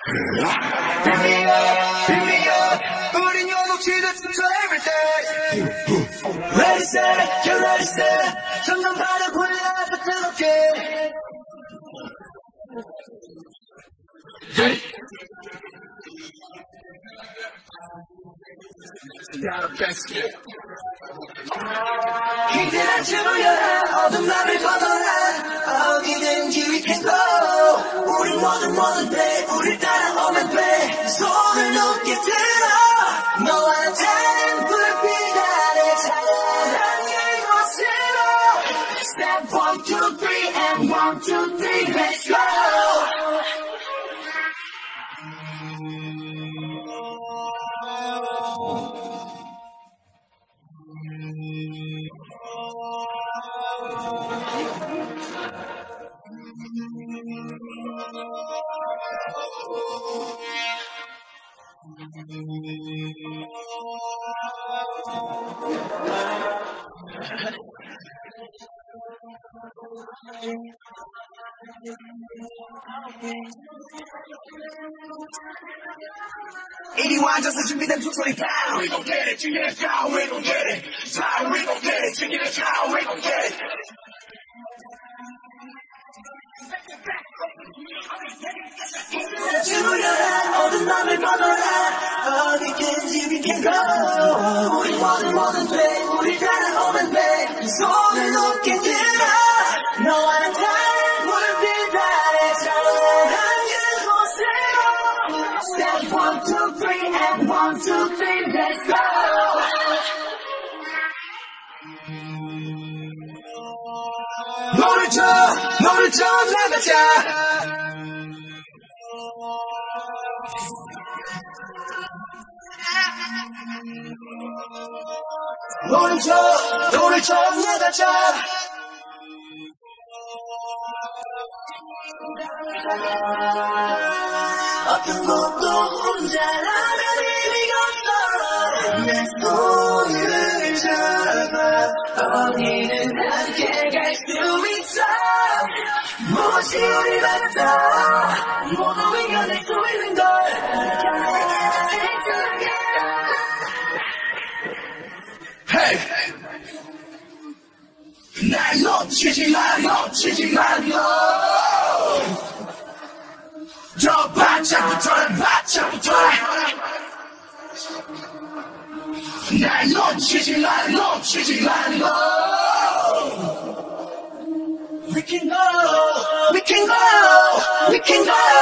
Pick me up, 우린 요동치듯 춤춰 everyday. Ready set, get ready set, 점점 발을 굴려 뜨겁게. 힘든 춤을 열어 어둠 밤을 걷어라 어디든지 we can go 우린 뭐든 돼 우릴 따라오면 돼 손을 높게 들어 너와 나 타는 불빛 아래 찬란한 이곳으로 Step 1, 2, 3 and 1, 2, 3 let's go 이리 앉아서 준비된 툭소리 down We gon' get it, check it out, we gon' get it Time, we gon' get it, check it out, we gon' get it 주물러라 어두운 밤을 걷어라 어디든지 we can go 우리 뭐든 돼 우리 따라오면 돼 손을 높게 들어 너와 나 다른 불빛 아래 찬란한 그곳으로 Step 1, 2, 3 and 1, 2, 3 let's go 노를 쳐 나가자 노를 쳐 나가자 어떤 것도 혼자라면 의미가 없어 내 손을 잡아 어디는 함께 갈 수 있어 무엇이 우리 같아 모두 이겨낼 수 있는 걸 Hey 날 놓치지 마 저 바짝부터 날 놓치지 마 We can go